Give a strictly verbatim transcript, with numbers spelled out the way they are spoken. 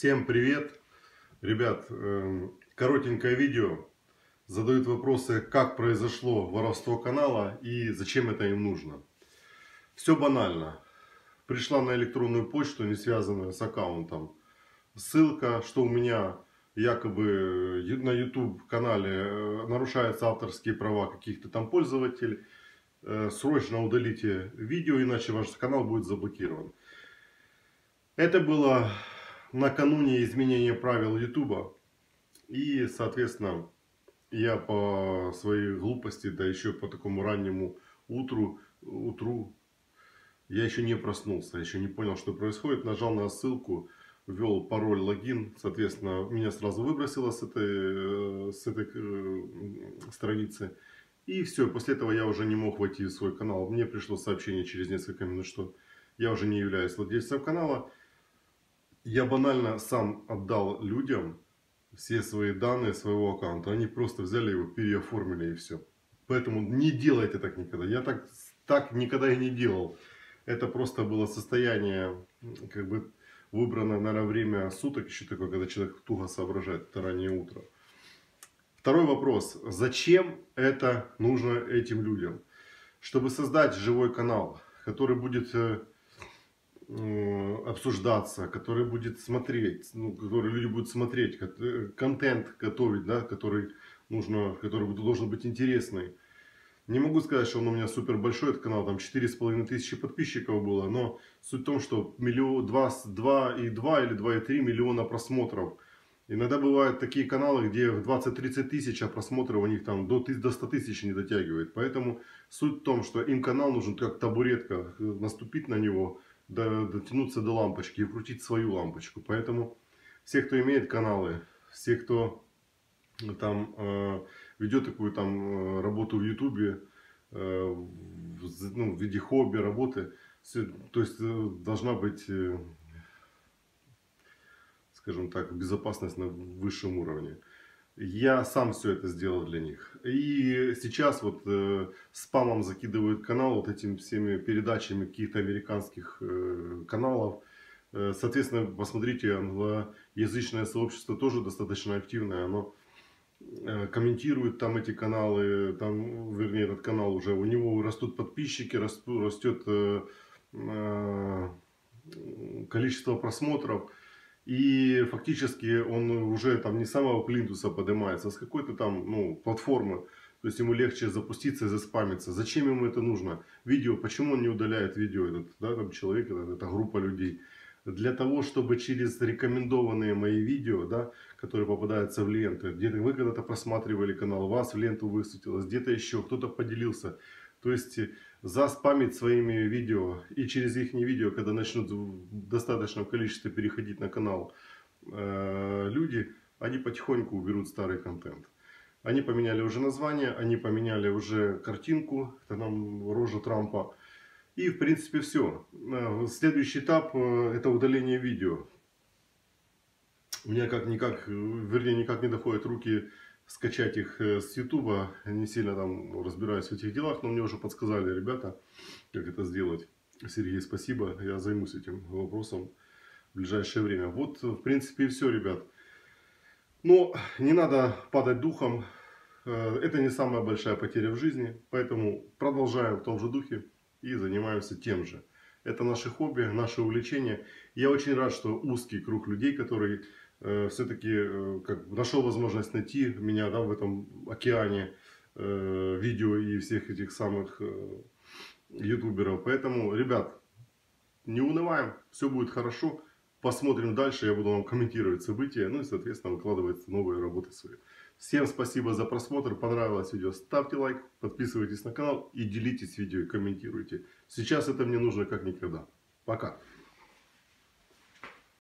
Всем привет! Ребят, эм, коротенькое видео. Задают вопросы, как произошло воровство канала и зачем это им нужно. Все банально. Пришла на электронную почту, не связанную с аккаунтом, ссылка, что у меня якобы на YouTube канале э, нарушаются авторские права каких-то там пользователей. Э, Срочно удалите видео, иначе ваш канал будет заблокирован. Это было накануне изменения правил YouTube. И, соответственно, я по своей глупости, да еще по такому раннему утру, утру, я еще не проснулся, еще не понял, что происходит. Нажал на ссылку, ввел пароль, логин. Соответственно, меня сразу выбросило с этой, с этой э, страницы. И все, после этого я уже не мог войти в свой канал. Мне пришло сообщение через несколько минут, что я уже не являюсь владельцем канала. Я банально сам отдал людям все свои данные своего аккаунта. Они просто взяли его, переоформили и все. Поэтому не делайте так никогда. Я так, так никогда и не делал. Это просто было состояние, как бы выбранное, наверное, время суток, еще такое, когда человек туго соображает, это раннее утро. Второй вопрос. Зачем это нужно этим людям? Чтобы создать живой канал, который будет обсуждаться, который будет смотреть, ну, который люди будут смотреть, контент готовить, да, который нужно, который должен быть интересный. Не могу сказать, что он у меня супер большой, этот канал, там четыре с половиной тысячи подписчиков было, но суть в том, что миллион, два, два и два или два и три миллиона просмотров. Иногда бывают такие каналы, где двадцать-тридцать тысяч, а просмотров у них там до, до ста тысяч не дотягивает. Поэтому суть в том, что им канал нужен как табуретка, наступить на него, дотянуться до лампочки и крутить свою лампочку. Поэтому все, кто имеет каналы, все, кто там э, ведет такую там работу в Ютубе, э, в, ну, в виде хобби, работы, все, то есть э, должна быть, э, скажем так, безопасность на высшем уровне. Я сам все это сделал для них. И сейчас вот э, спамом закидывают канал вот этими всеми передачами каких-то американских э, каналов. Э, соответственно, посмотрите, англоязычное сообщество тоже достаточно активное. Оно э, комментирует там эти каналы, там, вернее, этот канал уже. У него растут подписчики, растут, растет э, э, количество просмотров. И фактически он уже там не с самого плинтуса поднимается, а с какой-то там, ну, платформы. То есть ему легче запуститься и заспамиться. Зачем ему это нужно? Видео, почему он не удаляет видео, этот, да, там человек, это, это группа людей. Для того, чтобы через рекомендованные мои видео, да, которые попадаются в ленты, где-то вы когда-то просматривали канал, вас в ленту высветилось, где-то еще кто-то поделился. То есть заспамить своими видео, и через их видео, когда начнут в достаточном количестве переходить на канал э, люди, они потихоньку уберут старый контент. Они поменяли уже название, они поменяли уже картинку, это нам рожа Трампа. И в принципе все. Следующий этап э, это удаление видео. У меня как-никак, вернее никак не доходят руки скачать их с Ютуба. Не сильно там разбираюсь в этих делах, но мне уже подсказали ребята, как это сделать. Сергей, спасибо. Я займусь этим вопросом в ближайшее время. Вот, в принципе, и все, ребят. Но не надо падать духом. Это не самая большая потеря в жизни. Поэтому продолжаем в том же духе и занимаемся тем же. Это наше хобби, наше увлечение. Я очень рад, что узкий круг людей, который э, все-таки э, как, нашел возможность найти меня, да, в этом океане э, видео и всех этих самых э, ютуберов. Поэтому, ребят, не унываем, все будет хорошо. Посмотрим дальше, я буду вам комментировать события, ну и, соответственно, выкладывать новые работы свои. Всем спасибо за просмотр, понравилось видео, ставьте лайк, подписывайтесь на канал и делитесь видео и комментируйте. Сейчас это мне нужно как никогда. Пока.